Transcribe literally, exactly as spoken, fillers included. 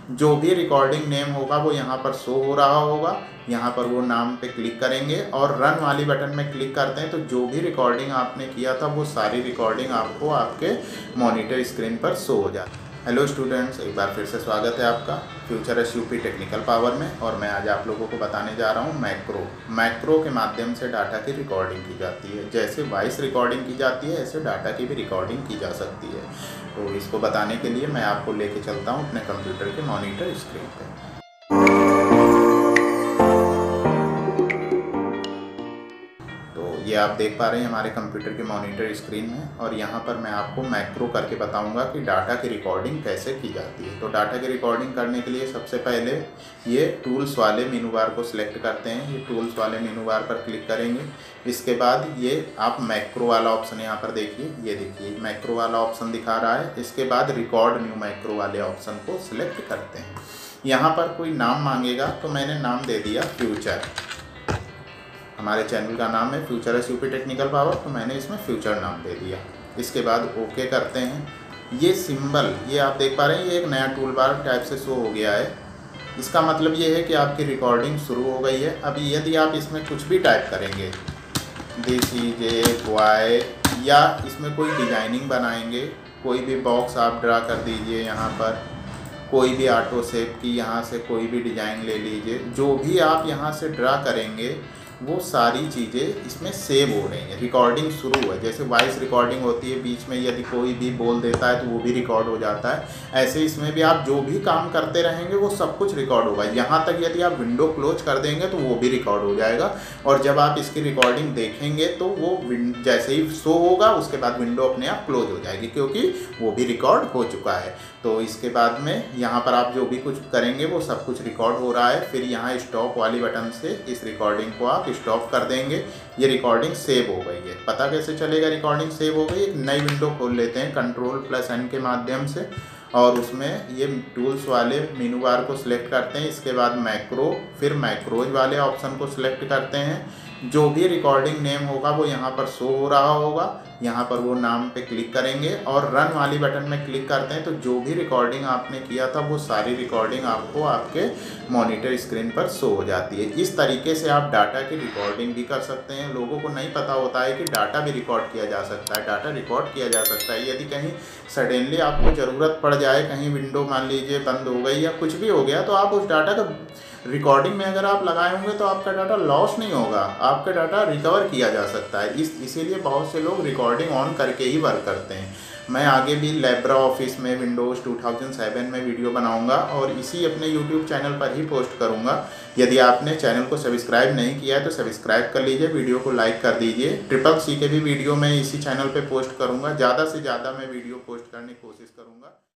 जो भी recording name होगा वो यहाँ पर शो हो रहा होगा। यहाँ पर वो नाम पे क्लिक करेंगे और रन वाली बटन में क्लिक करते हैं तो जो भी रिकॉर्डिंग आपने किया था वो सारी रिकॉर्डिंग आपको आपके मॉनिटर स्क्रीन पर शो हो जाती है। हेलो स्टूडेंट्स, एक बार फिर से स्वागत है आपका future S U P technical power में। और मैं आज आप लोगों को बताने जा रहा हूँ मैक्रो मैक्रो के माध्यम से डाटा की रिकॉर्डिंग की जाती है। जैसे वॉइस रिकॉर्डिंग की जाती है ऐसे डाटा की भी रिकॉर्डिंग की जा सकती है। तो इसको बताने के लिए मैं आपको लेके चलता हूँ अपने कंप्यूटर के मॉनिटर स्क्रीन पर। ये आप देख पा रहे हैं हमारे कंप्यूटर के मॉनिटर स्क्रीन में। और यहाँ पर मैं आपको मैक्रो करके बताऊंगा कि डाटा की रिकॉर्डिंग कैसे की जाती है। तो डाटा की रिकॉर्डिंग करने के लिए सबसे पहले ये टूल्स वाले मेनू बार को सिलेक्ट करते हैं। ये टूल्स वाले मेनू बार पर क्लिक करेंगे। इसके बाद ये आप मैक्रो वाला ऑप्शन यहाँ पर देखिए, ये देखिए मैक्रो वाला ऑप्शन दिखा रहा है। इसके बाद रिकॉर्ड न्यू मैक्रो वाले ऑप्शन को सिलेक्ट करते हैं। यहाँ पर कोई नाम मांगेगा तो मैंने नाम दे दिया फ्यूचर। हमारे चैनल का नाम है future S U P technical power, तो मैंने इसमें फ्यूचर नाम दे दिया। इसके बाद ओके करते हैं। ये सिंबल ये आप देख पा रहे हैं, ये एक नया टूल बार टाइप से शो हो गया है। इसका मतलब ये है कि आपकी रिकॉर्डिंग शुरू हो गई है। अभी यदि आप इसमें कुछ भी टाइप करेंगे, दिस इज ए बॉय, या इसमें कोई डिजाइनिंग बनाएंगे, कोई भी बॉक्स आप ड्रा कर दीजिए, यहाँ पर कोई भी ऑटो शेप की यहाँ से कोई भी डिज़ाइन ले लीजिए। जो भी आप यहाँ से ड्रा करेंगे वो सारी चीज़ें इसमें सेव हो रही हैं। रिकॉर्डिंग शुरू है। जैसे वॉइस रिकॉर्डिंग होती है, बीच में यदि कोई भी बोल देता है तो वो भी रिकॉर्ड हो जाता है। ऐसे इसमें भी आप जो भी काम करते रहेंगे वो सब कुछ रिकॉर्ड होगा। यहाँ तक यदि आप विंडो क्लोज कर देंगे तो वो भी रिकॉर्ड हो जाएगा। और जब आप इसकी रिकॉर्डिंग देखेंगे तो वो जैसे ही शो होगा उसके बाद विंडो अपने आप क्लोज हो जाएगी, क्योंकि वो भी रिकॉर्ड हो चुका है। तो इसके बाद में यहाँ पर आप जो भी कुछ करेंगे वो सब कुछ रिकॉर्ड हो रहा है। फिर यहाँ स्टॉप वाली बटन से इस रिकॉर्डिंग को आप स्टॉप कर देंगे। ये रिकॉर्डिंग सेव हो गई है। पता कैसे चलेगा रिकॉर्डिंग सेव हो गई? एक नई विंडो खोल लेते हैं कंट्रोल प्लस एन के माध्यम से, और उसमें ये टूल्स वाले मेनू बार को सिलेक्ट करते हैं। इसके बाद मैक्रो, फिर मैक्रोज वाले ऑप्शन को सिलेक्ट करते हैं। जो भी रिकॉर्डिंग नेम होगा वो यहाँ पर शो हो रहा होगा। यहाँ पर वो नाम पे क्लिक करेंगे और रन वाली बटन में क्लिक करते हैं तो जो भी रिकॉर्डिंग आपने किया था वो सारी रिकॉर्डिंग आपको आपके मॉनिटर स्क्रीन पर शो हो जाती है। इस तरीके से आप डाटा की रिकॉर्डिंग भी कर सकते हैं। लोगों को नहीं पता होता है कि डाटा भी रिकॉर्ड किया जा सकता है। डाटा रिकॉर्ड किया जा सकता है। यदि कहीं सडनली आपको ज़रूरत पड़ जाए, कहीं विंडो मान लीजिए बंद हो गई या कुछ भी हो गया, तो आप उस डाटा का रिकॉर्डिंग में अगर आप लगाए होंगे तो आपका डाटा लॉस नहीं होगा, आपका डाटा रिकवर किया जा सकता है। इस इसीलिए बहुत से लोग रिकॉर्डिंग ऑन करके ही वर्क करते हैं। मैं आगे भी लेब्रा ऑफिस में विंडोज़ टू थाउजेंड सेवन में वीडियो बनाऊंगा और इसी अपने यूट्यूब चैनल पर ही पोस्ट करूंगा। यदि आपने चैनल को सब्सक्राइब नहीं किया है तो सब्सक्राइब कर लीजिए, वीडियो को लाइक कर दीजिए। ट्रिपल सी के भी वीडियो मैं इसी चैनल पर पोस्ट करूँगा। ज़्यादा से ज़्यादा मैं वीडियो पोस्ट करने की कोशिश करूँगा।